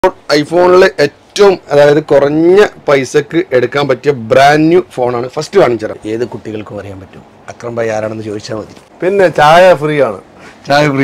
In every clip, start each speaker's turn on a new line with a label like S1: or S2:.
S1: iPhone ഏറ്റവും അതായത് കുറഞ്ഞ പൈസക്ക് എടുക്കാൻ പറ്റിയ ബ്രാൻഡ് ന്യൂ ഫോണാണ് ഫസ്റ്റ് കാണിച്ചത്. ഏത് കുട്ടികൾക്കും അറിയാൻ പറ്റും അക്രം ഭായി ആരാണെന്ന് ചോദിച്ചാൽ മതി.
S2: പിന്നെ ചായ ഫ്രീ ആണ്.
S1: ചായ free.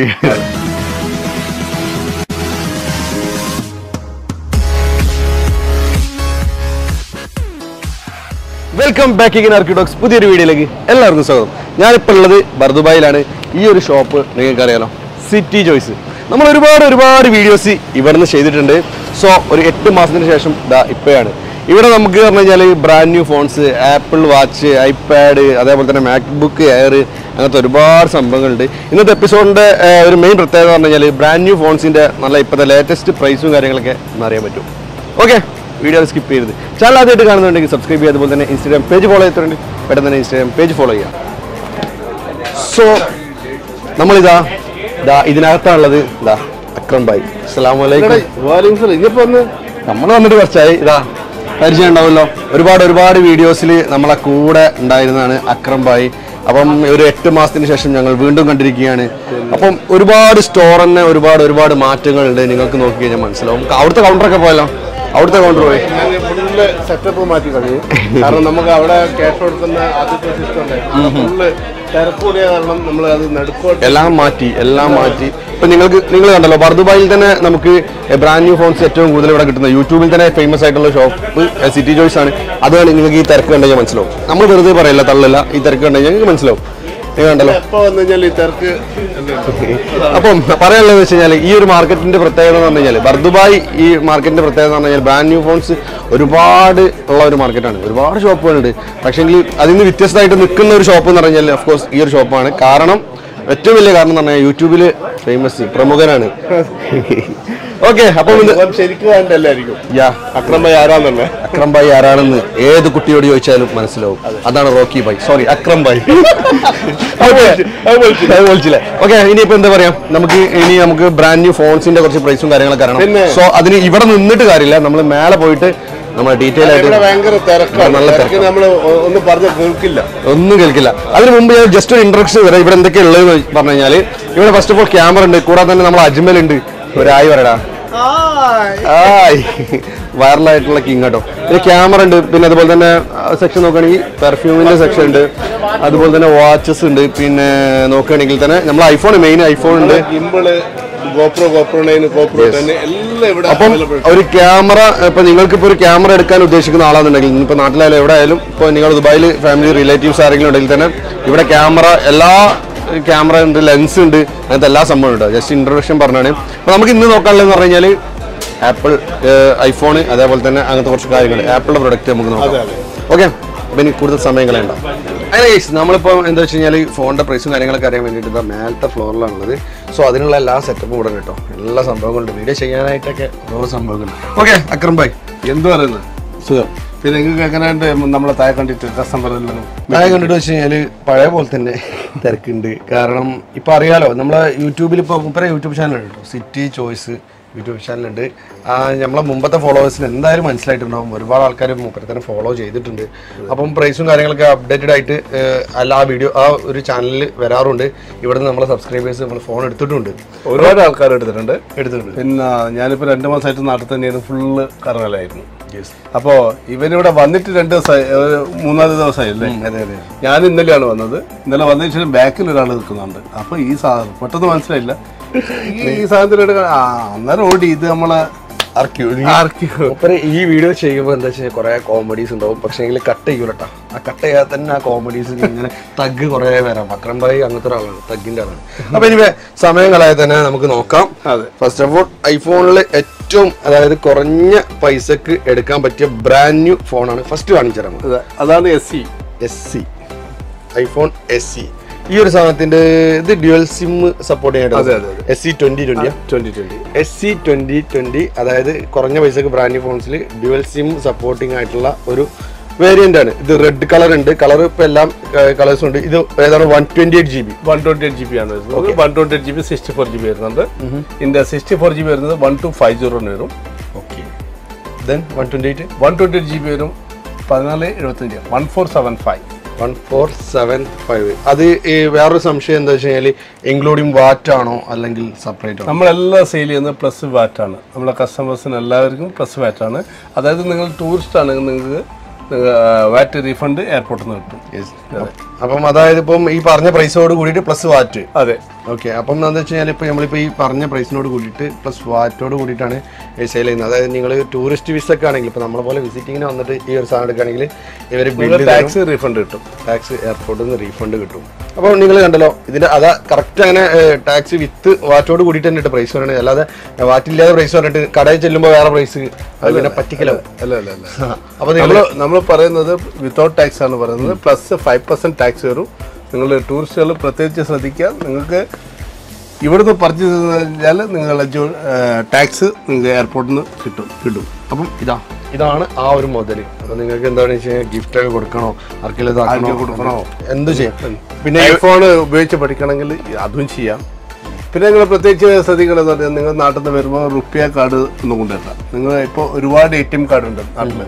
S1: Welcome back in Arkidox പുതിയൊരു വീഡിയോയിലേക്ക് എല്ലാവർക്കും സ്വാഗതം. ഞാനിപ്പോൾ ഉള്ളത് ബർദുബായിലാണ്. ഈ ഒരു ഷോപ്പ് നിങ്ങൾക്ക് അറിയാലോ, സിറ്റി ചോയ്സ്. നമ്മൾ ഒരുപാട് വീഡിയോസ് ഇവിടുന്ന് ചെയ്തിട്ടുണ്ട്. സോ ഒരു 8 മാസത്തിന് ശേഷം ഇപ്പോഴാണ് ഇവിടെ നമുക്ക് പറഞ്ഞു കഴിഞ്ഞാൽ brand new phones, Apple watch, iPad, അതേപോലെ തന്നെ മാക്ബുക്ക് എയർ, അങ്ങനത്തെ ഒരുപാട് സംഭവങ്ങളുണ്ട്. ഇന്നത്തെ എപ്പിസോഡിൻ്റെ ഒരു മെയിൻ പ്രത്യേകത പറഞ്ഞു കഴിഞ്ഞാൽ ബ്രാൻഡ് ന്യൂ ഫോൺസിൻ്റെ നല്ല ഇപ്പോഴത്തെ ലേറ്റസ്റ്റ് പ്രൈസും കാര്യങ്ങളൊക്കെ അറിയാൻ പറ്റും. ഓക്കെ, വീഡിയോ സ്കിപ്പ് ചെയ്യരുത്. ചാനൽ ആദ്യമായിട്ട് കാണുന്നുണ്ടെങ്കിൽ സബ്സ്ക്രൈബ് ചെയ്യുക. അതുപോലെ തന്നെ ഇൻസ്റ്റാഗ്രാം പേജ് ഫോളോ ചെയ്തിട്ടുണ്ട്, പെട്ടെന്ന് തന്നെ ഇൻസ്റ്റാഗ്രാം പേജ് ഫോളോ ചെയ്യുക. സോ നമ്മളിതാ ഇതിനകത്താണുള്ളത്. അക്രം ഭായി, അസ്സലാമു അലൈക്കും. നമ്മൾ വന്നിട്ട് കുറച്ചായി. പരിചയം ഉണ്ടാവുമല്ലോ, ഒരുപാട് വീഡിയോസിൽ നമ്മളെ കൂടെ ഉണ്ടായിരുന്നതാണ് അക്രം ഭായി. അപ്പം ഒരു 8 മാസത്തിന് ശേഷം ഞങ്ങൾ വീണ്ടും കണ്ടിരിക്കുകയാണ്. അപ്പം ഒരുപാട് സ്റ്റോർ തന്നെ ഒരുപാട് മാറ്റങ്ങളുണ്ട്. നിങ്ങൾക്ക് നോക്കി കഴിഞ്ഞാൽ മനസ്സിലാവും. അവിടുത്തെ കൗണ്ടറൊക്കെ പോയല്ലോ, അവിടുത്തെ കൗണ്ടർ പോയി
S2: ഫുള്ള് സെറ്റപ്പ് മാറ്റി കഴിയും. കാരണം നമുക്ക് അവിടെ ക്യാഷ് കൊടുക്കുന്ന ആദ്യത്തെ സിസ്റ്റം ഫുള്ള് തിരക്കൂടിയ കാരണം നമ്മൾ അത് നടുക്കോട്ട്
S1: എല്ലാം മാറ്റി. ഇപ്പൊ നിങ്ങൾ കണ്ടല്ലോ, ബർദുബായിൽ തന്നെ നമുക്ക് ബ്രാൻഡ് ന്യൂ ഫോൺസ് ഏറ്റവും കൂടുതൽ ഇവിടെ കിട്ടുന്നത് യൂട്യൂബിൽ തന്നെ ഫേമസ് ആയിട്ടുള്ള ഷോപ്പ് സിറ്റി ചോയ്സ് ആണ്. അതുകൊണ്ട് നിങ്ങൾക്ക് ഈ തിരക്ക് കണ്ടുകഴിഞ്ഞാൽ മനസ്സിലാവും. നമ്മൾ വെറുതെ പറയില്ല, തള്ളില്ല. ഈ തിരക്ക് കണ്ടുകഴിഞ്ഞാൽ നിങ്ങൾക്ക് മനസ്സിലാവും. കണ്ടല്ലോ
S2: എപ്പോ വന്നു കഴിഞ്ഞാൽ ഈ തിരക്ക്.
S1: അപ്പം പറയാനുള്ളത് വെച്ച് കഴിഞ്ഞാൽ ഈ ഒരു മാർക്കറ്റിന്റെ പ്രത്യേകത എന്ന് പറഞ്ഞു കഴിഞ്ഞാൽ, ബർദുബായ് ഈ മാർക്കറ്റിന്റെ പ്രത്യേകത എന്ന് പറഞ്ഞു കഴിഞ്ഞാൽ ബ്രാൻഡ് ന്യൂ ഫോൺസ് ഒരുപാട് ഉള്ള ഒരു മാർക്കറ്റാണ്. ഒരുപാട് ഷോപ്പുകളുണ്ട്. പക്ഷേങ്കിൽ അതിൽ നിന്ന് വ്യത്യസ്തമായിട്ട് നിൽക്കുന്ന ഒരു ഷോപ്പ് എന്ന് പറഞ്ഞാൽ ഓഫ്കോഴ്സ് ഈ ഒരു ഷോപ്പാണ്. കാരണം ഏറ്റവും വലിയ കാരണം എന്ന് പറഞ്ഞാൽ യൂട്യൂബിൽ ഫേമസ് പ്രമുഖനാണ്. ഓക്കെ, അപ്പം
S2: ശരിക്കും അക്രം
S1: ഭായി ആരാണെന്ന് ഏത് കുട്ടിയോട് ചോദിച്ചാലും മനസ്സിലാവും. അതാണ് റോക്കി ഭായി, സോറി അക്രം ഭായി. ഓക്കെ, ഇനിയിപ്പോ എന്താ പറയാ, നമുക്ക് ബ്രാൻഡ് ന്യൂ ഫോൺസിന്റെ കുറച്ച് പ്രൈസും കാര്യങ്ങളൊക്കെ അറിയണം. സോ അതിന് ഇവിടെ നിന്നിട്ട് കാര്യമില്ല, നമ്മൾ മേലെ പോയിട്ട് നമ്മൾ ഡീറ്റെയിൽ ആയിട്ട് ഒന്നും കേൾക്കില്ല. അതിന് മുമ്പ് ഞാൻ ജസ്റ്റ് ഒരു ഇൻട്രൊഡക്ഷൻ വരാം. ഇവിടെ എന്തൊക്കെയാ ഉള്ളതെന്ന് പറഞ്ഞു കഴിഞ്ഞാൽ, ഇവിടെ ഫസ്റ്റ് ഓഫ് ഓൾ ക്യാമറ ഉണ്ട്. കൂടാതെ തന്നെ നമ്മൾ അജ്മൽ ഉണ്ട്. ഒരായി പറയടാ. വൈറലായിട്ടുള്ള കിങ് കേട്ടോ. പിന്നെ ക്യാമറ ഉണ്ട്. പിന്നെ അതുപോലെ തന്നെ സെക്ഷൻ നോക്കുകയാണെങ്കിൽ പെർഫ്യൂമിന്റെ സെക്ഷൻ ഉണ്ട്. അതുപോലെ തന്നെ വാച്ചസ് ഉണ്ട്. പിന്നെ നോക്കുകയാണെങ്കിൽ തന്നെ നമ്മൾ മെയിൻ ഐഫോൺ ഉണ്ട്. അപ്പം ഒരു ക്യാമറ, ഇപ്പൊ നിങ്ങൾക്കിപ്പോ ഒരു ക്യാമറ എടുക്കാൻ ഉദ്ദേശിക്കുന്ന ആളാണെന്നുണ്ടെങ്കിൽ, ഇപ്പൊ നാട്ടിലായാലും എവിടെ ആയാലും, ഇപ്പൊ നിങ്ങൾ ദുബായിൽ ഫാമിലി റിലേറ്റീവ്സ് ആരെങ്കിലും ഉണ്ടെങ്കിൽ തന്നെ ഇവിടെ എല്ലാ ക്യാമറ ഉണ്ട്, ലെൻസ് ഉണ്ട്, അങ്ങനത്തെ എല്ലാ സംഭവം ഉണ്ട്. ജസ്റ്റ് ഇൻട്രൊഡക്ഷൻ പറഞ്ഞാണ്. അപ്പൊ നമുക്ക് ഇന്ന് നോക്കാനുള്ളതെന്ന് പറഞ്ഞു കഴിഞ്ഞാൽ ആപ്പിൾ, ഐഫോൺ, അതേപോലെ തന്നെ അങ്ങനത്തെ കുറച്ച് കാര്യങ്ങൾ, ആപ്പിളിന്റെ പ്രൊഡക്റ്റ് നമുക്ക് നോക്കാം. ഓക്കെ, അപ്പൊ ഇനി കൂടുതൽ സമയം കളയണ്ട. അങ്ങനെ നമ്മളിപ്പോൾ എന്താ വെച്ച് കഴിഞ്ഞാൽ ഫോണിന്റെ പ്രൈസും കാര്യങ്ങളൊക്കെ അറിയാൻ വേണ്ടിയിട്ട് മേലത്തെ ഫ്ലോറിലാണുള്ളത്. സോ അതിനുള്ള എല്ലാ സെറ്റപ്പും ഇവിടെ കേട്ടോ, എല്ലാ സംഭവങ്ങളുണ്ട്. വീഡിയോ ചെയ്യാനായിട്ടൊക്കെ ഓരോ സംഭവങ്ങളുണ്ട്. ഓക്കെ, അക്രം ഭായി
S2: എന്ത് പറയുന്നത്? സുഖം. പിന്നെ നിങ്ങൾക്ക് എങ്ങനെയുണ്ട് നമ്മളെ താഴെ കണ്ടിട്ട് കസ്റ്റമർ
S1: വെച്ച് കഴിഞ്ഞാല് പഴയ പോലെ തന്നെ തിരക്കുണ്ട്. കാരണം ഇപ്പൊ അറിയാലോ, നമ്മളെ യൂട്യൂബിൽ ഇപ്പോൾ യൂട്യൂബ് ചാനലുണ്ട് കേട്ടോ, സിറ്റി ചോയ്സ് യൂട്യൂബ് ചാനലുണ്ട്. നമ്മളെ മുമ്പത്തെ ഫോളോവേഴ്സിന് എന്തായാലും മനസ്സിലായിട്ടുണ്ടാവും. ഒരുപാട് ആൾക്കാർ മൂപ്പരെ തന്നെ ഫോളോ ചെയ്തിട്ടുണ്ട്. അപ്പം പ്രൈസും കാര്യങ്ങളൊക്കെ അപ്ഡേറ്റഡ് ആയിട്ട് എല്ലാ വീഡിയോ ഒരു ചാനലിൽ വരാറുണ്ട്. ഇവിടുന്ന് നമ്മളെ സബ്സ്ക്രൈബേഴ്സ് നമ്മൾ ഫോൺ എടുത്തിട്ടുണ്ട്.
S2: ഒരുപാട് ആൾക്കാർ എടുത്തിട്ടുണ്ട്. പിന്നെ ഞാനിപ്പോൾ 2 മാസമായിട്ട് നാട്ടിൽ തന്നെയായിരുന്നു. ഫുള്ള് കറങ്ങലായിരുന്നു. അപ്പോൾ ഇവനിവിടെ വന്നിട്ട് 2 ദിവസമായി, 3-ാമത്തെ ദിവസമായില്ലേ? ഞാൻ ഇന്നലെയാണ് വന്നത്. ഇന്നലെ വന്നതിന് ശേഷം ബാക്കിൽ ഒരാൾ നിൽക്കുന്നുണ്ട്. അപ്പൊ ഈ സാധനം പെട്ടെന്ന് മനസ്സിലായില്ല, ഈ സാധനത്തിൽ അന്നേരം ഓടി. ഇത് നമ്മളെ
S1: ഈ വീഡിയോ ചെയ്യുമ്പോൾ എന്താ വെച്ചാൽ കുറെ കോമഡീസ് ഉണ്ടാവും. പക്ഷേ കട്ട് ചെയ്യൂലട്ടാ. ആ കട്ട് ചെയ്യാതെ തന്നെ ആ കോമഡീസ് ഇങ്ങനെ തഗ് കുറെ വരാം. അക്രം ഭായി അങ്ങനത്തെ ഒരാളാണ്, തഗ്ഗിന്റെ ആളാണ്. അപ്പൊ ഇനി സമയം കളയാതെ തന്നെ നമുക്ക് നോക്കാം. ഫസ്റ്റ് ഓഫ് ഓൾ ഐഫോണിൽ ഏറ്റവും അതായത് കുറഞ്ഞ പൈസക്ക് എടുക്കാൻ പറ്റിയ ബ്രാൻഡ് ന്യൂ ഫോണാണ് ഫസ്റ്റ് കാണിച്ചു തരാം.
S2: അതാണ് SE
S1: ഐഫോൺ SE. ഈ ഒരു സാധനത്തിന്റെ ഇത് ഡ്യുവൽ സിം സപ്പോർട്ട് ചെയ്യാനായിട്ട് SE 2020 അതായത് കുറഞ്ഞ പൈസക്ക് ബ്രാൻഡ് ന്യൂ ഫോൺസിൽ ഡ്യുവൽ സിം സപ്പോർട്ടിംഗ് ആയിട്ടുള്ള ഒരു വേരിയന്റ് ആണ്. ഇത് റെഡ് കളർ ഉണ്ട്. കളർ ഇപ്പൊ എല്ലാം കളേഴ്സും ഉണ്ട്. ഇത് ഏതാണ് 128 GB
S2: ആണ് വരുന്നത്. 128 GB 64 GB വരുന്നുണ്ട്. ഇതിന്റെ 64 GB വരുന്നത് 1250 വരും.
S1: ഓക്കെ, ദെൻ 128
S2: GB വരും 1475 1475
S1: 1475. അത് വേറൊരു സംശയം എന്താ വെച്ച് കഴിഞ്ഞാൽ ഇൻക്ലൂഡിങ് വാറ്റ് ആണോ അല്ലെങ്കിൽ സെപ്പറേറ്റ് ആണോ?
S2: നമ്മളെല്ലാം സെയിൽ ചെയ്യുന്നത് പ്ലസ് വാറ്റ് ആണ്. നമ്മളെ കസ്റ്റമേഴ്സിന് എല്ലാവർക്കും പ്ലസ് വാറ്റ് ആണ്. അതായത് നിങ്ങൾ ടൂറിസ്റ്റ് ആണെങ്കിൽ നിങ്ങൾക്ക് വാറ്റ് റീഫണ്ട് എയർപോർട്ടിൽ നിന്ന് കിട്ടും.
S1: അപ്പം അതായത് ഇപ്പം ഈ പറഞ്ഞ പ്രൈസോട് കൂടിയിട്ട് പ്ലസ് വാറ്റ്.
S2: അതെ,
S1: ഓക്കെ. അപ്പം എന്താണെന്ന് വെച്ച് കഴിഞ്ഞാൽ ഇപ്പോൾ നമ്മളിപ്പോൾ ഈ പറഞ്ഞ പ്രൈസിനോട് കൂടിയിട്ട് പ്ലസ് വാറ്റോട് കൂടിയിട്ടാണ് സെയിൽ ചെയ്യുന്നത്. അതായത് നിങ്ങൾ ടൂറിസ്റ്റ് വിസ ഒക്കെ ആണെങ്കിൽ ഇപ്പോൾ നമ്മളെ പോലെ വിസിറ്റിങ്ങിന് വന്നിട്ട് ഈ ഒരു സാധനം എടുക്കുകയാണെങ്കിൽ ഇവർ
S2: ടാക്സ് റീഫണ്ട് കിട്ടും.
S1: ടാക്സ് എയർപോർട്ടിൽ നിന്ന് റീഫണ്ട് കിട്ടും. അപ്പോൾ നിങ്ങൾ കണ്ടല്ലോ ഇതിൻ്റെ അതാ കറക്റ്റ് അങ്ങനെ ടാക്സ് വിത്ത് വാറ്റോട് കൂടിയിട്ട് തന്നെ പ്രൈസ് പറയണത്. അല്ലാതെ വാറ്റില്ലാതെ പ്രൈസ് പറഞ്ഞിട്ട് കടയിൽ ചെല്ലുമ്പോൾ വേറെ പ്രൈസ് അത് പിന്നെ പറ്റിക്കലോ.
S2: അല്ല. അപ്പോൾ നമ്മൾ പറയുന്നത് വിത്തൗട്ട് ടാക്സ് ആണ് പറയുന്നത്. പ്ലസ് 5% ടാക്സ് വരും. നിങ്ങൾ ടൂറിസ്റ്റുകൾ പ്രത്യേകിച്ച് ശ്രദ്ധിക്കുക. നിങ്ങൾക്ക് ഇവിടുന്ന് പർച്ചേസ് ചെയ്താൽ നിങ്ങളുടെ ടാക്സ് നിങ്ങൾക്ക് എയർപോർട്ടിൽ നിന്ന് കിട്ടും.
S1: അപ്പം ഇതാണ് ആ ഒരു മുതൽ. അപ്പം നിങ്ങൾക്ക് എന്താണെന്ന് വെച്ച് കഴിഞ്ഞാൽ ഗിഫ്റ്റ് ഒക്കെ കൊടുക്കണോ, ആർക്കെങ്കിലും കൊടുക്കണോ, എന്ത് ചെയ്യാം.
S2: പിന്നെ ഐഫോൺ ഉപയോഗിച്ച് പഠിക്കണമെങ്കിൽ അതും ചെയ്യാം. പിന്നെ നിങ്ങൾ പ്രത്യേകിച്ച് ശ്രദ്ധിക്കണമെന്ന് പറഞ്ഞാൽ നിങ്ങൾ നാട്ടിൽ നിന്ന് വരുമ്പോൾ റുപ്പിയ കാർഡ് ഒന്നും കൊണ്ടുവരാം. നിങ്ങൾ ഇപ്പോൾ ഒരുപാട് ATM കാർഡ് ഉണ്ട് നാട്ടിൽ.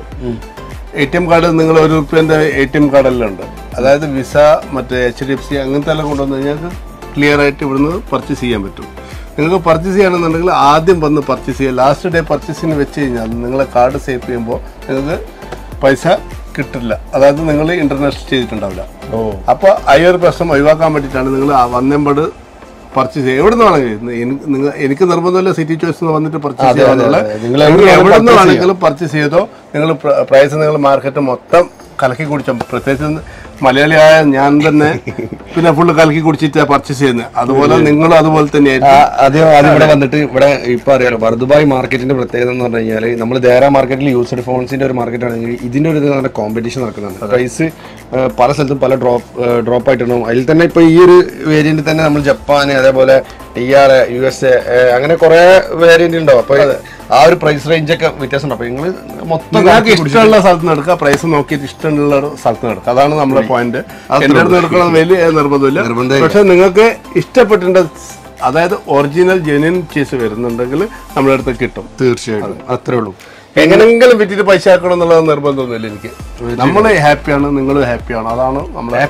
S2: ATM കാർഡ് നിങ്ങൾ ₹1 ATM കാർഡെല്ലാം ഉണ്ട്. അതായത് വിസ, മറ്റേ HDFC അങ്ങനത്തെ എല്ലാം കൊണ്ടുവന്ന് നിങ്ങൾക്ക് ക്ലിയർ ആയിട്ട് ഇവിടുന്ന് പർച്ചേസ് ചെയ്യാൻ പറ്റും. നിങ്ങൾക്ക് പർച്ചേസ് ചെയ്യണമെന്നുണ്ടെങ്കിൽ ആദ്യം വന്ന് പർച്ചേസ് ചെയ്യുക. ലാസ്റ്റ് ഡേ പർച്ചേസിന് വെച്ച് കഴിഞ്ഞാൽ നിങ്ങളെ കാർഡ് സേവ് ചെയ്യുമ്പോൾ നിങ്ങൾക്ക് പൈസ കിട്ടില്ല. അതായത് നിങ്ങൾ ഇന്റർനാഷണൽ ചെയ്തിട്ടുണ്ടാവില്ല. അപ്പോൾ ആ ഒരു പ്രശ്നം ഒഴിവാക്കാൻ വേണ്ടിയിട്ടാണ് നിങ്ങൾ വന്നേമ്പട് പർച്ചേസ് ചെയ്യുക. എവിടെ നിന്നാണെങ്കിൽ എനിക്ക് നിർബന്ധമില്ല സിറ്റി ചോയ്സ് വന്നിട്ട് പർച്ചേസ് ചെയ്യാനുള്ള. നിങ്ങൾ എവിടെ നിന്നാണെങ്കിലും പർച്ചേസ് ചെയ്തോ. നിങ്ങൾ പ്രൈസ് നിങ്ങൾ മാർക്കറ്റ് മൊത്തം കലക്കി കുടിച്ചോ. പ്രത്യേകിച്ച് മലയാളിയായ ഞാൻ തന്നെ പിന്നെ ഫുള്ള് കലക്കി കുടിച്ചിട്ട് പർച്ചേസ് ചെയ്യുന്നത്. അതുപോലെ നിങ്ങളും അതുപോലെ തന്നെയായിരിക്കും.
S1: ഇവിടെ വന്നിട്ട് ഇവിടെ ഇപ്പൊ അറിയാലോ ദുബായ് മാർക്കറ്റിന്റെ പ്രത്യേകത എന്ന് പറഞ്ഞു കഴിഞ്ഞാൽ നമ്മൾ ദേര മാർക്കറ്റിൽ യൂസ്ഡ് ഫോൺസിന്റെ ഒരു മാർക്കറ്റ് ആണെങ്കിൽ ഇതിന്റെ ഒരു കോമ്പറ്റീഷൻ നടക്കുന്നുണ്ട്. പ്രൈസ് പല സ്ഥലത്തും പല ഡ്രോപ്പ് ആയിട്ടുണ്ടാവും. അതിൽ തന്നെ ഇപ്പൊ ഈ ഒരു വേരിയന്റ് തന്നെ നമ്മൾ ജപ്പാൻ, അതേപോലെ TR, USA അങ്ങനെ കുറെ വേരിയന്റ് ഉണ്ടാവും. അപ്പൊ ആ ഒരു പ്രൈസ് റേഞ്ച് ഒക്കെ വ്യത്യാസം ഉണ്ട്. അപ്പൊ നിങ്ങൾ മൊത്തം
S2: ഇഷ്ടമുള്ള സ്ഥലത്ത് നിന്ന് എടുക്കുക, പ്രൈസ് നോക്കിയിട്ട് ഇഷ്ടമുള്ള സ്ഥലത്ത് നിന്ന് എടുക്കുക. അതാണ് നമ്മുടെ പോയിന്റ്. എന്റെ അടുത്ത് എടുക്കണം വലിയ നിർബന്ധമില്ല. പക്ഷെ നിങ്ങൾക്ക് ഇഷ്ടപ്പെട്ടിട്ടുണ്ട്, അതായത് ഒറിജിനൽ ജെന്യൂൻ ചീസ് വരുന്നുണ്ടെങ്കിൽ നമ്മുടെ അടുത്ത് കിട്ടും.
S1: തീർച്ചയായിട്ടും അത്രേ ഉള്ളൂ.
S2: എങ്ങനെങ്കിലും വിറ്റിട്ട് പൈസ ആക്കണം എന്നുള്ളത് നിർബന്ധമൊന്നുമില്ല എനിക്ക്. നമ്മൾ ഹാപ്പിയാണ്, നിങ്ങൾ ഹാപ്പിയാണ്. അതാണ് നമ്മുടെ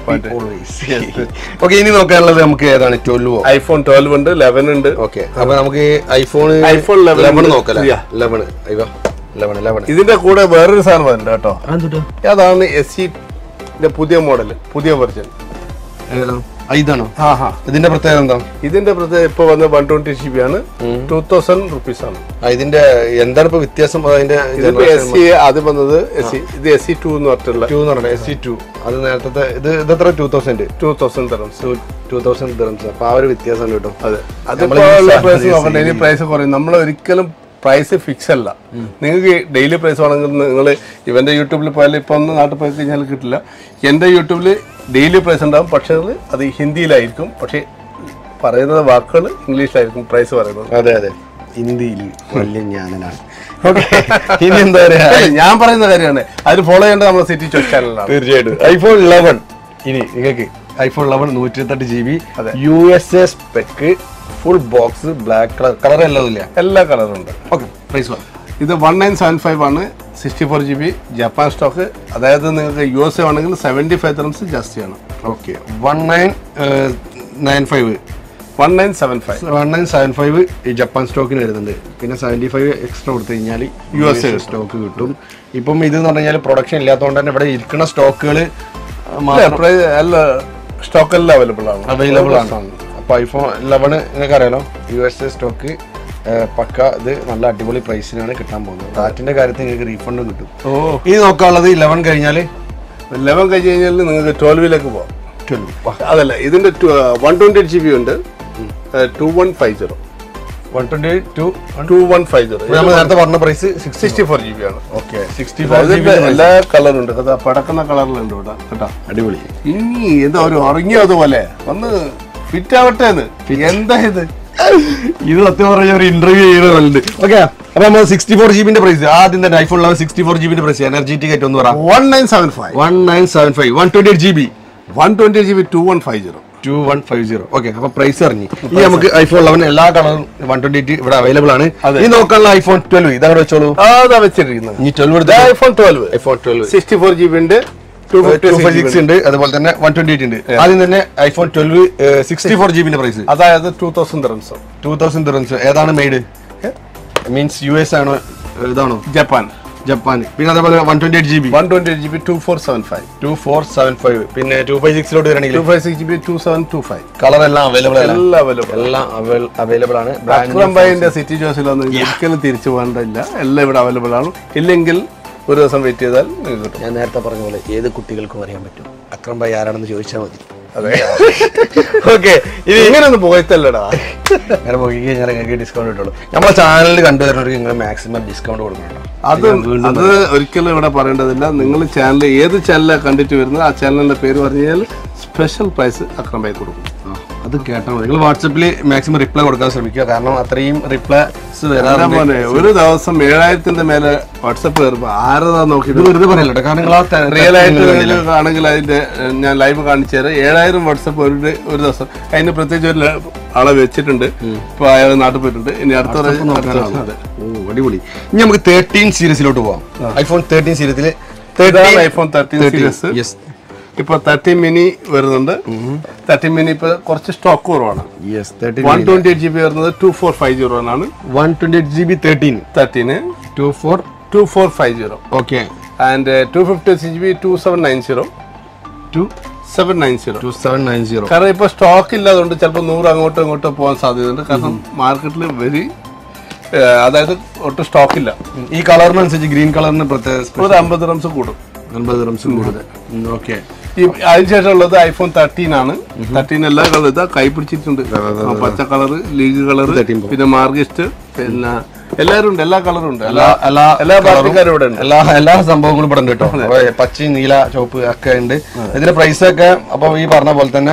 S1: ഓക്കെ. ഇനി നോക്കാനുള്ളത് നമുക്ക് ഏതാണ്? 12
S2: iPhone 12 ഉണ്ട്, 11 ഉണ്ട്.
S1: ഓക്കെ. അപ്പൊ നമുക്ക് iPhone 11 നോക്കാം. 11.
S2: ഇതിന്റെ കൂടെ വേറൊരു സാധനം വരുന്നുണ്ട് കേട്ടോ. അതാണ് SE പുതിയ മോഡൽ, പുതിയ വെർഷൻ.
S1: ഇതാണോ? ഇതിന്റെ പ്രത്യേകത എന്താ?
S2: ഇതിന്റെ പ്രത്യേകത ഇപ്പൊ വന്ന് 120 GB ആണ്, 2000 rupees ആണ്.
S1: ഇതിന്റെ എന്താണ് ഇപ്പൊ വ്യത്യാസം? അതിന്റെ
S2: SE ആദ്യം വന്നത് ഇത് SE2 എന്ന് പറഞ്ഞിട്ടുള്ള
S1: SE2. അത് നേരത്തെ ഇത് എത്ര? 2000 dirhams. അപ്പൊ ആ ഒരു വ്യത്യാസം കിട്ടും.
S2: അതെ, അതിപ്പോ പ്രൈസ് നോക്കണ്ട. ഇനി പ്രൈസ് കുറയും. നമ്മൾ ഒരിക്കലും പ്രൈസ് ഫിക്സ് അല്ല. നിങ്ങൾക്ക് ഡെയിലി പ്രൈസ് ആണെങ്കിൽ നിങ്ങൾ ഇവന്റെ യൂട്യൂബിൽ പോയാൽ ഇപ്പൊ ഒന്ന് നാട്ടിൽ പോയി കഴിഞ്ഞാൽ കിട്ടില്ല. എന്റെ യൂട്യൂബിൽ ഡെയിലി പ്രൈസ് ഉണ്ടാവും. പക്ഷേ അത് ഹിന്ദിയിലായിരിക്കും. പക്ഷെ പറയുന്നത് വാക്കുകൾ ഇംഗ്ലീഷിലായിരിക്കും പ്രൈസ് പറയുന്നത്.
S1: അതെ, ഹിന്ദിയിൽ വലിയ ജ്ഞാനനാണ്. ഇനി എന്താ പറയാ,
S2: ഞാൻ പറയുന്ന കാര്യമാണ്. അത് ഫോളോ ചെയ്യേണ്ടത് നമ്മുടെ സിറ്റി ചോയ്സ് ചാനലാണ്.
S1: തീർച്ചയായിട്ടും. iPhone 11 ഇനി നിങ്ങൾക്ക് iPhone 11 128 GB USA spec, full box, black colour എല്ലാം ഇല്ല,
S2: എല്ലാ കളറും ഉണ്ട്.
S1: ഓക്കെ. പ്രൈസ്
S2: ഇത് 1975 ആണ്, 64 GB ജപ്പാൻ സ്റ്റോക്ക്. അതായത് നിങ്ങൾക്ക് USA ആണെങ്കിൽ 75 dirhams ജാസ്തിയാണ്.
S1: ഓക്കെ. 1975 ഈ ജപ്പാൻ സ്റ്റോക്കിന് വരുന്നുണ്ട്. പിന്നെ 75 എക്സ്ട്രാ കൊടുത്തു കഴിഞ്ഞാൽ USA സ്റ്റോക്ക് കിട്ടും. ഇപ്പം ഇത് എന്ന് പറഞ്ഞു കഴിഞ്ഞാൽ പ്രൊഡക്ഷൻ ഇല്ലാത്തതുകൊണ്ട് തന്നെ ഇവിടെ ഇരിക്കുന്ന സ്റ്റോക്കുകൾ
S2: സ്റ്റോക്ക് എല്ലാം അവൈലബിൾ ആണ്.
S1: അപ്പോൾ iPhone 11 നിങ്ങൾക്ക് അറിയാലോ, USA സ്റ്റോക്ക് പക്ക. ഇത് നല്ല അടിപൊളി പ്രൈസിനാണ് കിട്ടാൻ പോകുന്നത്. ടാറ്റിന്റെ കാര്യത്തിൽ നിങ്ങൾക്ക് റീഫണ്ടും കിട്ടും. ഇനി നോക്കാനുള്ളത് 11 കഴിഞ്ഞാൽ നിങ്ങൾക്ക് 12ലേക്ക് പോവാം. അതല്ല, ഇതിന്റെ 128 GB ഉണ്ട്, 2150. 2150 നമ്മൾ നേരത്തെ പറഞ്ഞ പ്രൈസ്
S2: 64 GB ആണ്.
S1: ഓക്കെ. 64 GB
S2: എല്ലാ കളറും ഉണ്ട്. പടക്കുന്ന കളറിലുണ്ട് ഇവിടെ കേട്ടോ.
S1: അടിപൊളി.
S2: ഇനി എന്താ ഒരു ഉറങ്ങിയതുപോലെ ഒന്ന് ഫിറ്റ് ആവട്ടെ. എന്താ ഇത്
S1: സത്യം പറഞ്ഞ ഒരു ഇന്റർവ്യൂ ചെയ്യുന്നുണ്ട്. ഓക്കെ. അപ്പൊ നമ്മൾ 64 GB പ്രൈസ് ആദ്യം തന്നെ iPhone 11 64 GB പ്രൈസ് എനർജറ്റിക് ആയിട്ട് ഒന്ന് പറയാം.
S2: 1975
S1: 128 GB
S2: 2150.
S1: ഓക്കെ. അപ്പൊ പ്രൈസ് അറിഞ്ഞു. ഇനി നമുക്ക് iPhone 11 എല്ലാ കളറും 128 ഇവിടെ അവൈലബിൾ ആണ്. ഇനി നോക്കാനുള്ള iPhone 12 ഇതവിടെ വെച്ചോളൂ.
S2: അതാ വെച്ചിരിക്കുന്നത്.
S1: ഇനി 12
S2: iPhone 12 64 GB ഉണ്ട്,
S1: 256 ഉണ്ട്, അതുപോലെ തന്നെ 128 ഉണ്ട്. ആദ്യം തന്നെ ഐഫോൺ 12 64GB പ്രൈസ്,
S2: അതായത് 2000 dirhams.
S1: 2000 dirhams. ഏതാണ് മെയ്ഡ്? മീൻസ് US ആണോ ഇതാണോ?
S2: ജപ്പാൻ.
S1: പിന്നെ അതേപോലെ 128GB
S2: 2475.
S1: പിന്നെ 256 വരണമെങ്കിൽ
S2: 256GB 2725.
S1: കളർ എല്ലാം അവൈലബിൾ ആണ്.
S2: അക്രം ഭായിന്റെ സിറ്റി ജോസിലൊന്നും ഒരിക്കലും തിരിച്ചു പോകേണ്ടതില്ല, എല്ലാം ഇവിടെ അവൈലബിൾ ആണ്. ഇല്ലെങ്കിൽ ഒരു ദിവസം വെയിറ്റ് ചെയ്താൽ കിട്ടും.
S1: ഞാൻ നേരത്തെ പറഞ്ഞ പോലെ ഏത് കുട്ടികൾക്കും അറിയാൻ പറ്റും അക്രം ഭായി ആരാണെന്ന് ചോദിച്ചാൽ മതി.
S2: അതെ.
S1: ഓക്കെ, ഇത്
S2: ഇങ്ങനെയൊന്നും പോയത്തല്ലടാ,
S1: അങ്ങനെ പോയി കഴിഞ്ഞാൽ നിങ്ങൾക്ക് ഡിസ്കൗണ്ട് കിട്ടുള്ളൂ. നമ്മളെ ചാനലിൽ കണ്ടുവരുന്നവർക്ക് നിങ്ങൾ മാക്സിമം ഡിസ്കൗണ്ട് കൊടുക്കണം.
S2: അത് ഒരിക്കലും ഇവിടെ പറയേണ്ടതില്ല. നിങ്ങൾ ചാനൽ ഏത് ചാനലാണ് കണ്ടിട്ട് വരുന്നത് ആ ചാനലിന്റെ പേര് പറഞ്ഞു കഴിഞ്ഞാൽ സ്പെഷ്യൽ പ്രൈസ് അക്രം ഭായി കൊടുക്കും.
S1: അത് കേട്ടാൽ മതി. നിങ്ങൾ വാട്സപ്പിൽ മാക്സിമം റിപ്ലൈ കൊടുക്കാൻ ശ്രമിക്കുക, കാരണം അത്രയും റിപ്ലൈസ് വരാൻ
S2: പോലെ ഒരു ദിവസം 7000 മേലെ വാട്സപ്പ് കയറുമ്പോൾ ആരതാ നോക്കിയിട്ട്
S1: വെറുതെ പറയല്ലോ, കാരണം നിങ്ങൾ
S2: റിയൽ ആയിട്ട് ആണെങ്കിൽ അതിന്റെ ഞാൻ ലൈവ് കാണിച്ചു തരാം. 7000 വാട്സപ്പ് ഒരു ദിവസം. അതിന് പ്രത്യേകിച്ച് ഒരു ആളെ വെച്ചിട്ടുണ്ട്. ഇപ്പൊ അയാൾ നാട്ടിൽ പോയിട്ടുണ്ട്. ഇനി അടുത്ത
S1: അടിപൊളി. ഇനി നമുക്ക് 13 സീരീസിലോട്ട് പോവാം. ഐഫോൺ 13 സീരീസിൽ
S2: ഐഫോൺ 13 സീരീസ്. ഇപ്പൊ 13 മിനി വരുന്നുണ്ട്. 13 മിനി ഇപ്പൊ കുറച്ച് സ്റ്റോക്ക് കുറവാണ്. 128GB വരുന്നത് 2450 ആണ്.
S1: 128GB 13
S2: 2450.
S1: ഓക്കെ.
S2: And 256GB 2790. കാരണം ഇപ്പൊ സ്റ്റോക്ക് ഇല്ലാതുകൊണ്ട് ചിലപ്പോൾ 100 അങ്ങോട്ടോ ഇങ്ങോട്ടോ പോകാൻ സാധ്യതയുണ്ട്. കാരണം മാർക്കറ്റിൽ അതായത് ഒട്ടും സ്റ്റോക്ക് ഇല്ല.
S1: ഈ കളറിനനുസരിച്ച് ഗ്രീൻ കളറിന് പ്രത്യേക
S2: ഒരു 50 dirhams കൂടും.
S1: 50 dirhams കൂടുതൽ. ഓക്കെ.
S2: അതിനുശേഷം ഉള്ളത് ഐഫോൺ 13 ആണ്. 13 എല്ലാ കളർ ഇതാ കൈ പിടിച്ചിട്ടുണ്ട്. പച്ച കളറ്, ലീഗ് കളറ്, പിന്നെ മാർഗിസ്റ്റ്, പിന്നെ എല്ലാവരും ഉണ്ട്. എല്ലാ കളറും ഉണ്ട്. എല്ലാ പാർട്ടിക്കാരും ഇവിടെ ഉണ്ട്.
S1: എല്ലാ സംഭവങ്ങളും ഇവിടെ ഉണ്ട് കേട്ടോ. പച്ച, നീല, ചുവപ്പ് ഒക്കെ ഉണ്ട്. ഇതിന്റെ പ്രൈസ് ഒക്കെ അപ്പൊ ഈ പറഞ്ഞ പോലെ തന്നെ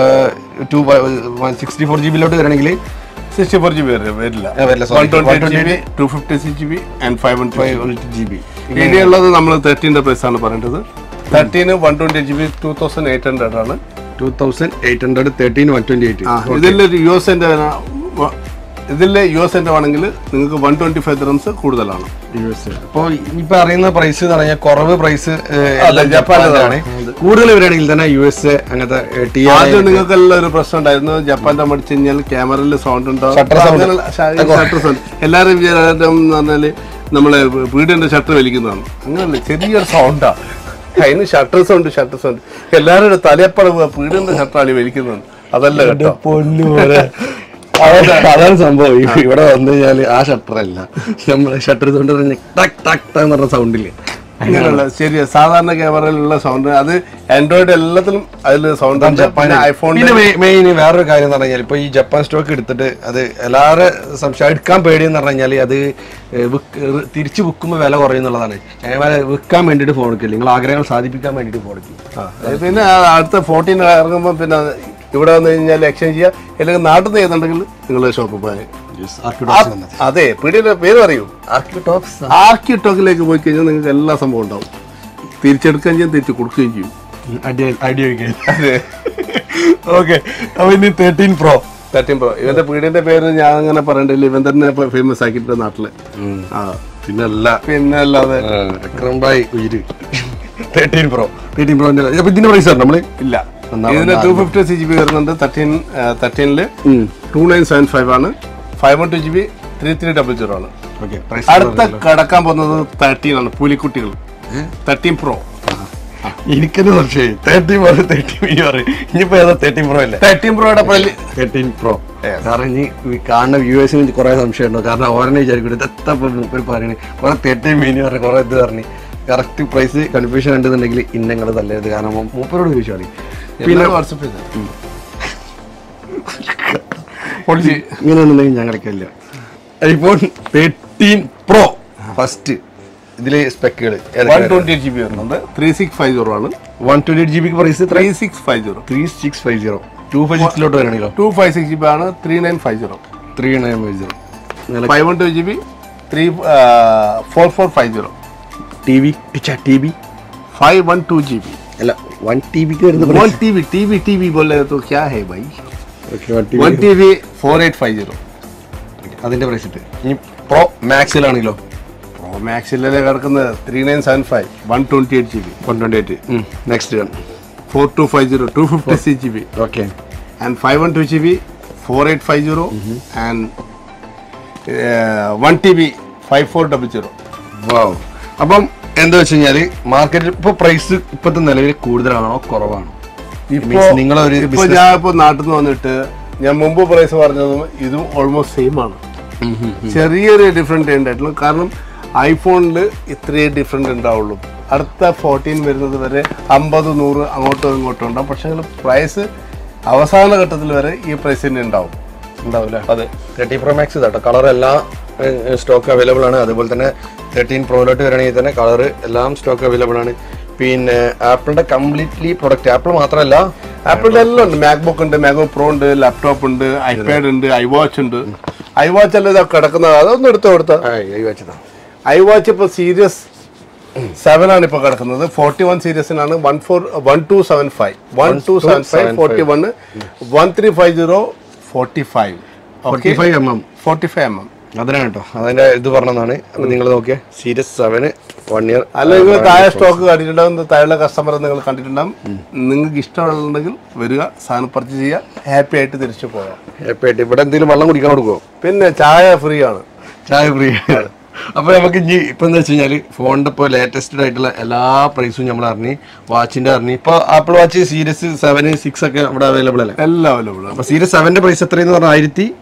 S1: 64GB വരണമെങ്കിൽ
S2: 64GB വരില്ല. 128GB 256GB and 512GB. ഇനിയുള്ളത് നമ്മൾ 13ന്റെ പ്രൈസ് ആണ് പറയേണ്ടത്. 13 128GB 2800 ആണ്.
S1: 2800 13 128.
S2: ഇതിലെ US ആണെങ്കിൽ നിങ്ങൾക്ക് 125 dirhams കൂടുതലാണ്.
S1: അപ്പോൾ ഇപ്പൊ അറിയുന്ന പ്രൈസ് എന്ന് പറഞ്ഞാൽ കുറവ് പ്രൈസ്
S2: ജപ്പാനിലാണ്.
S1: കൂടുതൽ വരികയാണെങ്കിൽ തന്നെ USA അങ്ങനത്തെ
S2: ആദ്യം നിങ്ങൾക്കെല്ലാം ഒരു പ്രശ്നം ഉണ്ടായിരുന്നു. ജപ്പാന്റെ മടിച്ചു കഴിഞ്ഞാൽ ക്യാമറയിൽ സൗണ്ട് ഉണ്ടാവും, ഷട്ടർ സൗണ്ട്. എല്ലാവരും വിചാരം എന്ന് പറഞ്ഞാല് നമ്മളെ വീടിന്റെ ഷട്ടർ വലിക്കുന്നതാണ്. അങ്ങനല്ല, ചെറിയൊരു സൗണ്ടാ. അതിന് ഷട്ടർ സൗണ്ട്. എല്ലാവരുടെ തലയപ്പടം വീടിന്റെ ഷട്ടറാണ് വലിക്കുന്നത്. അതല്ല കേട്ടോ.
S1: അതാണ് സംഭവം. ഇവിടെ വന്നു കഴിഞ്ഞാല് ആ ഷട്ടർ അല്ല, നമ്മള് ഷട്ടർ സൗണ്ട് എന്ന് പറഞ്ഞ സൗണ്ടില്
S2: അങ്ങനെയുള്ള ശരി സാധാരണ ക്യാമറയിലുള്ള സൗണ്ട്. അത് ആൻഡ്രോയിഡ് എല്ലാത്തിലും അതിൽ സൗണ്ട്.
S1: ഐഫോണിന്റെ മെയിൻ വേറൊരു കാര്യം എന്ന് പറഞ്ഞാൽ ഇപ്പൊ ഈ ജപ്പാൻ സ്റ്റോക്ക് എടുത്തിട്ട് അത് എല്ലാവരും സംശയം എടുക്കാൻ പേടിയെന്ന് പറഞ്ഞു കഴിഞ്ഞാൽ അത് തിരിച്ചു വിൽക്കുമ്പോൾ വില കുറയുന്നുള്ളതാണ്. വിൽക്കാൻ വേണ്ടിയിട്ട് ഫോൺ എടുക്കില്ല, നിങ്ങൾ ആഗ്രഹങ്ങൾ സാധിപ്പിക്കാൻ വേണ്ടിയിട്ട് ഫോൺ എടുക്കും.
S2: പിന്നെ അടുത്ത 14 ഇറങ്ങുമ്പോൾ പിന്നെ ഇവിടെ വന്നു കഴിഞ്ഞാൽ എക്സ്ചേഞ്ച് ചെയ്യുക. അല്ലെങ്കിൽ നാട്ടിൽ നിന്ന് ചെയ്യുന്നുണ്ടെങ്കിൽ നിങ്ങൾ ഷോപ്പിൽ പോയാൽ അതെ പീടിയുടെ പേര് പറയൂ. ആർക്കിടോക്കിലേക്ക് പോയി കഴിഞ്ഞാൽ നിങ്ങൾക്ക് എല്ലാ സംഭവം ഉണ്ടാവും. തിരിച്ചെടുക്കുകയും ചെയ്യും, തിരിച്ചു കൊടുക്കുകയും ചെയ്യും.
S1: ഓക്കെ. അപ്പൊ ഇനി 13 Pro.
S2: ഇവന്റെ പീടിയുടെ പേര് ഞാൻ അങ്ങനെ പറയണ്ടില്ല, ഇവൻ തന്നെ ഫേമസ് ആക്കിയിട്ട് നാട്ടില്. പിന്നല്ലാതെ
S1: 13 Pro ഇതിന്റെ പ്രൈസ് നമ്മള് ഇല്ല.
S2: ഇതിന് 256GB വരുന്നുണ്ട്. 13 2975 ആണ്. 512GB 3300 ആണ്. അടുത്ത കടക്കാൻ പോകുന്നത് 13 ആണ്. പുലിക്കുട്ടികൾ 13 Pro.
S1: എനിക്കെന്നെ സംശയം 13 ഇനിയിപ്പോ ഏതാ 13 Pro അല്ലേ?
S2: 13 Proയുടെ
S1: 13 Pro. കാരണം ഇനി കാണുന്ന വ്യൂവേഴ്സിന് കുറെ സംശയം ഉണ്ടോ? കാരണം ഓരോ വിചാരിക്കും ഇതെത്താ പറയണേ, കുറെ 13 mini പറഞ്ഞു, കുറെ ഇത് പറഞ്ഞു. കറക്റ്റ് പ്രൈസ് കൺഫ്യൂഷൻ ഉണ്ടെന്നുണ്ടെങ്കിൽ ഇന്നങ്ങൾ തല്ലരുത്. കാരണം മൂപ്പരോട് ചോദിച്ചാൽ പിന്നെ
S2: വാട്സപ്പ്
S1: ഇങ്ങനെയൊന്നുണ്ടെങ്കിൽ ഞാൻ കളിക്കില്ല. ഐഫോൺ 13 Pro ഫസ്റ്റ് ഇതില് സ്പെക്കുകൾ
S2: 128GB വരുന്നുണ്ട്. 3650 ആണ്.
S1: 128GB price
S2: 3650.
S1: 256 വരണമെങ്കിലോ
S2: 256GB ആണ്. 3950. 512GB 4450.
S1: TV
S2: 512GB
S1: അല്ല 1TB വരുന്നത്.
S2: 1TB बोले तो क्या है भाई? 1TB 4850.
S1: അതിന്റെ പ്രൈസ് ഇട്ട് ഇനി പ്രോ മാക്സിലാണെങ്കിലോ?
S2: പ്രോ മാക്സിലെ കിടക്കുന്നത് 3975 128 GB
S1: 128. Next
S2: 4250 256 GB.
S1: Okay.
S2: And 512 GB 4850 and 1 TB 5400.
S1: Wow. അപ്പം എന്താ വെച്ച് കഴിഞ്ഞാല് മാർക്കറ്റിൽ ഇപ്പൊ പ്രൈസ് ഇപ്പത്തെ നിലവിൽ കൂടുതലാണോ കുറവാണോ? നിങ്ങളൊരു
S2: ഇപ്പൊ ഞാൻ ഇപ്പൊ നാട്ടിൽ നിന്ന് വന്നിട്ട് ഞാൻ മുമ്പ് പ്രൈസ് പറഞ്ഞതും ഇതും ഓൾമോസ്റ്റ് സെയിം ആണ്. ചെറിയൊരു ഡിഫറൻറ്റ് ഉണ്ടായിട്ടുള്ളൂ. കാരണം ഐഫോണിൽ ഇത്രയേ ഡിഫറൻറ്റ് ഉണ്ടാവുള്ളൂ. അടുത്ത 14 വരുന്നത് വരെ 50 100 അങ്ങോട്ടും ഇങ്ങോട്ടും ഉണ്ടാവും. പക്ഷേ പ്രൈസ് അവസാന ഘട്ടത്തിൽ വരെ ഈ പ്രൈസ് തന്നെ ഉണ്ടാവില്ല.
S1: അതെ. 30 Pro Max ഇതാട്ടോ. കളർ എല്ലാം സ്റ്റോക്ക് അവൈലബിൾ ആണ്. അതുപോലെ തന്നെ 13 Proയിലോട്ട് വരണമെങ്കിൽ തന്നെ കളർ എല്ലാം സ്റ്റോക്ക് അവൈലബിൾ ആണ്. പിന്നെ ആപ്പിളിന്റെ കംപ്ലീറ്റ്ലി പ്രൊഡക്റ്റ്, ആപ്പിൾ മാത്രമല്ല
S2: ആപ്പിളിന്റെ എല്ലാം ഉണ്ട്. മാക്ബുക്ക് ഉണ്ട്, മാക്ബുക്ക് പ്രോ ഉണ്ട്, ലാപ്ടോപ്പ് ഉണ്ട്, ഐപാഡ് ഉണ്ട്, ഐവാച്ച് ഉണ്ട്. ഐവാച്ച് അല്ല ഇതൊക്കെ കിടക്കുന്നത്. അതൊന്നും എടുത്ത ഐവാച്ച് ഇപ്പൊ സീരീസ് 7 ആണ് ഇപ്പൊ കിടക്കുന്നത്. 41 സീരീസിനാണ് 1275 41 1350 45 45mm.
S1: അതിനാണ് കേട്ടോ, അതിന്റെ ഇത് പറഞ്ഞതാണ്. അപ്പൊ നിങ്ങൾ നോക്കിയേ, സീരീസ് 7 1 ഇയർ.
S2: അല്ല, നിങ്ങൾ താഴെ സ്റ്റോക്ക് കണ്ടിട്ടുണ്ടാവും, താഴെ കസ്റ്റമർ നിങ്ങൾ കണ്ടിട്ടുണ്ടാവും. നിങ്ങൾക്ക് ഇഷ്ടമുണ്ടെങ്കിൽ വരിക, സാധനം പർച്ചേസ് ചെയ്യുക, ഹാപ്പി ആയിട്ട് തിരിച്ചു പോകാം.
S1: ഹാപ്പി ആയിട്ട്. ഇവിടെ എന്തെങ്കിലും വെള്ളം കുടിക്കാൻ കൊടുക്കുമോ?
S2: പിന്നെ ചായ ഫ്രീ ആണ്.
S1: ചായ ഫ്രീ ആണ്. അപ്പൊ നമുക്ക് ഇനി ഇപ്പൊ എന്താ വെച്ച് കഴിഞ്ഞാല് ഫോണിന്റെ ഇപ്പൊ ലേറ്റസ്റ്റ് ആയിട്ടുള്ള എല്ലാ പ്രൈസും നമ്മൾ അറിഞ്ഞു, വാച്ചിന്റെ അറിഞ്ഞു. ഇപ്പൊ ആപ്പിൾ വാച്ച് സീരീസ് 7 6 ഒക്കെ ഇവിടെ അവൈലബിൾ അല്ലേ?
S2: എല്ലാം അവൈലബിൾ.
S1: അപ്പൊ സീരീസ് 7ന്റെ പ്രൈസ് എത്രയെന്ന് പറഞ്ഞാൽ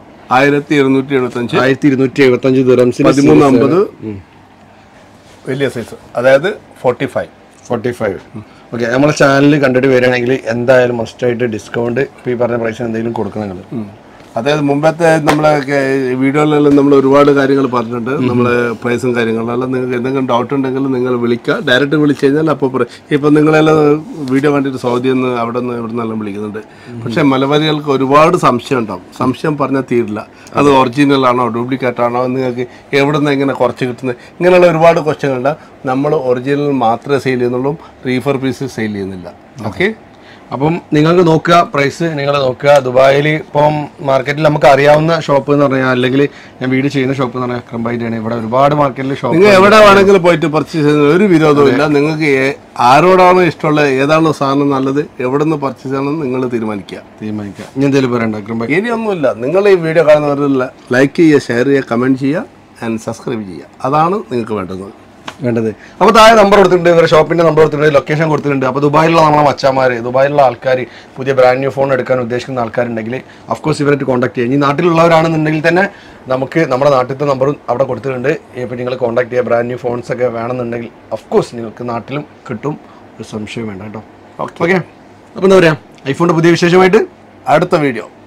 S2: 1275
S1: ദിറംസിന്
S2: 1350 വലിയ സൈസ്, അതായത് 45.
S1: ഓക്കെ. നമ്മളെ ചാനൽ കണ്ടിട്ട് വരികയാണെങ്കിൽ എന്തായാലും മസ്റ്റ് ആയിട്ട് ഡിസ്കൗണ്ട് ഇപ്പൊ ഈ പറഞ്ഞ പ്രൈസിന് എന്തെങ്കിലും കൊടുക്കണം നിങ്ങൾ.
S2: അതായത് മുമ്പത്തെ നമ്മളെ വീഡിയോയിലെല്ലാം നമ്മൾ ഒരുപാട് കാര്യങ്ങൾ പറഞ്ഞിട്ടുണ്ട്, നമ്മളെ പ്രൈസും കാര്യങ്ങളെല്ലാം. നിങ്ങൾക്ക് എന്തെങ്കിലും ഡൗട്ട് ഉണ്ടെങ്കിൽ നിങ്ങൾ വിളിക്കുക, ഡയറക്റ്റ് വിളിച്ചു കഴിഞ്ഞാൽ അപ്പോൾ ഇപ്പം നിങ്ങളെല്ലാം വീഡിയോ കണ്ടിട്ട് സൗദി നിന്ന് അവിടെ നിന്ന് ഇവിടെ നിന്നെല്ലാം വിളിക്കുന്നുണ്ട്. പക്ഷേ മലബാരികൾക്ക് ഒരുപാട് സംശയം ഉണ്ടാവും. സംശയം പറഞ്ഞാൽ തീരില്ല. അത് ഒറിജിനൽ ആണോ ഡ്യൂപ്ലിക്കേറ്റ് ആണോ, നിങ്ങൾക്ക് എവിടെ നിന്ന് എങ്ങനെ കുറച്ച് കിട്ടുന്നത്, ഇങ്ങനെയുള്ള ഒരുപാട് ക്വസ്റ്റ്യൻ ഉണ്ട്. നമ്മൾ ഒറിജിനൽ മാത്രമേ സെയിൽ ചെയ്യുന്നുള്ളൂ, റീഫർ പീസ് സെയിൽ ചെയ്യുന്നില്ല. ഓക്കെ.
S1: അപ്പം നിങ്ങൾക്ക് നോക്കുക, പ്രൈസ് നിങ്ങൾ നോക്കുക. ദുബായിൽ ഇപ്പം മാർക്കറ്റിൽ നമുക്ക് അറിയാവുന്ന ഷോപ്പ് എന്ന് പറഞ്ഞാൽ, അല്ലെങ്കിൽ ഞാൻ വീഡിയോ ചെയ്യുന്ന ഷോപ്പ് എന്ന് പറഞ്ഞാൽ അക്രംബൈറ്റാണ്. ഇവിടെ ഒരുപാട് മാർക്കറ്റിൽ ഷോപ്പ്,
S2: നിങ്ങൾ എവിടെ വേണമെങ്കിലും പോയിട്ട് പർച്ചേസ് ചെയ്യുന്ന ഒരു വിരോധവും ഇല്ല. നിങ്ങൾക്ക് ആരോടാണോ ഇഷ്ടമുള്ളത്, ഏതാണോ സാധനം നല്ലത്, എവിടെ നിന്ന് പർച്ചേസ് ചെയ്യണമെന്ന് നിങ്ങൾ തീരുമാനിക്കുക.
S1: ഇനി എന്തെങ്കിലും പറയണ്ട അക്രംബൈ?
S2: ഇനിയൊന്നുമില്ല. നിങ്ങൾ ഈ വീഡിയോ കാണുന്നവരിൽ ലൈക്ക് ചെയ്യുക, ഷെയർ ചെയ്യുക, കമൻറ്റ് ചെയ്യുക ആൻഡ് സബ്സ്ക്രൈബ് ചെയ്യുക. അതാണ് നിങ്ങൾക്ക് വേണ്ടത്.
S1: അപ്പോൾ താഴെ നമ്പർ കൊടുത്തിട്ടുണ്ട്, ഇവരുടെ ഷോപ്പിന്റെ നമ്പർ കൊടുത്തിട്ടുണ്ട്, ലൊക്കേഷൻ കൊടുത്തിട്ടുണ്ട്. അപ്പോൾ ദുബായിലുള്ള നമ്മളെ മച്ചാമാർ, ദുബായിലുള്ള ആൾക്കാർ പുതിയ ബ്രാൻഡ് ന്യൂ ഫോൺ എടുക്കാൻ ഉദ്ദേശിക്കുന്ന ആൾക്കാരുണ്ടെങ്കിൽ ഓഫ്കോഴ്സ് ഇവരായിട്ട് കോൺടാക്ട് ചെയ്യുക. ഇനി നാട്ടിലുള്ളവരാണെന്നുണ്ടെങ്കിൽ തന്നെ നമുക്ക് നമ്മുടെ നാട്ടിലത്തെ നമ്പറും അവിടെ കൊടുത്തിട്ടുണ്ട്. ഇപ്പോൾ നിങ്ങൾ കോൺടാക്ട് ചെയ്യുക. ബ്രാൻഡ് ന്യൂ ഫോൺസ് ഒക്കെ വേണമെന്നുണ്ടെങ്കിൽ ഓഫ്കോഴ്സ് നിങ്ങൾക്ക് നാട്ടിലും കിട്ടും, ഒരു സംശയം വേണ്ട കേട്ടോ. ഓക്കെ. അപ്പോൾ എന്താ പറയുക, ഐഫോണിന്റെ പുതിയ വിശേഷമായിട്ട്
S2: അടുത്ത വീഡിയോ